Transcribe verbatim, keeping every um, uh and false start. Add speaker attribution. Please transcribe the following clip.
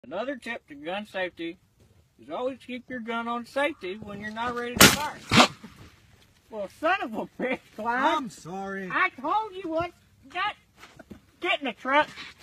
Speaker 1: Another tip to gun safety is always keep your gun on safety when you're not ready to fire. Well, son of a bitch, Clyde.
Speaker 2: I'm sorry.
Speaker 1: I told you what. Got, get in the truck.